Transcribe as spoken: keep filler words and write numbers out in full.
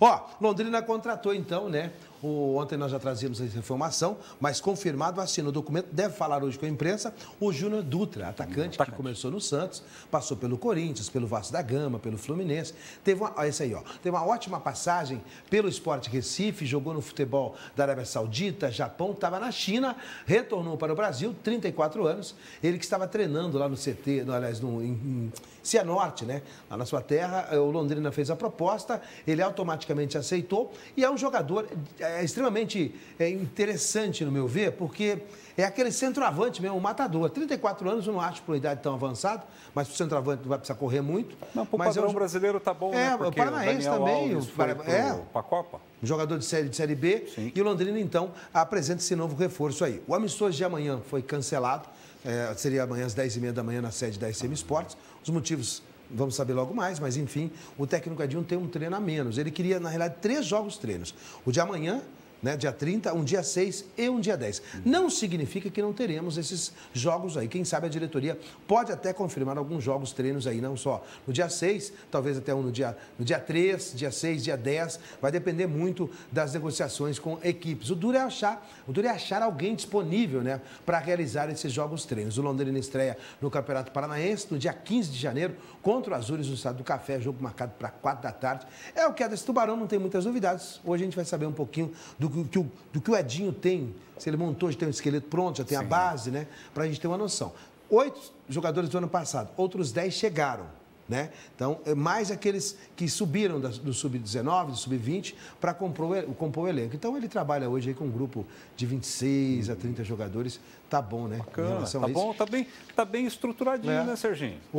Ó, Londrina contratou então, né? O, ontem nós já trazíamos essa informação, mas confirmado, assina o documento, deve falar hoje com a imprensa, o Júnior Dutra, atacante, atacante que começou no Santos, passou pelo Corinthians, pelo Vasco da Gama, pelo Fluminense, teve uma, ó, esse aí, ó, teve uma ótima passagem pelo Sport Recife, jogou no futebol da Arábia Saudita, Japão, estava na China, retornou para o Brasil, trinta e quatro anos, ele que estava treinando lá no C T, no, aliás, no, em, em Cianorte, né, lá na sua terra, o Londrina fez a proposta, ele automaticamente aceitou e é um jogador é, extremamente é, interessante, no meu ver, porque é aquele centroavante mesmo, um matador. trinta e quatro anos, eu não acho por uma idade tão avançada, mas o centroavante não vai precisar correr muito. Não, para o mas padrão é um... brasileiro tá bom, é, né? Porque o Paranaense também. Alves foi pro... é, para a Copa. Um jogador de série, de série B. Sim. E o Londrina, então, apresenta esse novo reforço aí. O amistoso de amanhã foi cancelado, é, seria amanhã às dez e meia da manhã na sede da S M Sports. Os motivos... Vamos saber logo mais, mas enfim, o técnico Edinho tem um treino a menos. Ele queria, na realidade, três jogos treinos. O de amanhã, né, dia trinta, um dia seis e um dia dez. Não significa que não teremos esses jogos aí. Quem sabe a diretoria pode até confirmar alguns jogos treinos aí, não só no dia seis, talvez até um no dia, no dia três, dia seis, dia dez. Vai depender muito das negociações com equipes. O duro é achar, o duro é achar alguém disponível, né, para realizar esses jogos treinos. O Londrina estreia no Campeonato Paranaense no dia quinze de janeiro contra o Azures no Estado do Café, jogo marcado para quatro da tarde. É o que é desse Tubarão, não tem muitas novidades. Hoje a gente vai saber um pouquinho do Do que, o, do que o Edinho tem, se ele montou, já tem um esqueleto pronto, já tem Sim. a base, né? Para a gente ter uma noção. Oito jogadores do ano passado, outros dez chegaram, né? Então, mais aqueles que subiram do sub dezenove, do sub vinte, para compor, compor o elenco. Então, ele trabalha hoje aí com um grupo de vinte e seis a trinta jogadores. Tá bom, né? Bacana, tá bom, tá bem, tá bem estruturadinho, é. né, Serginho?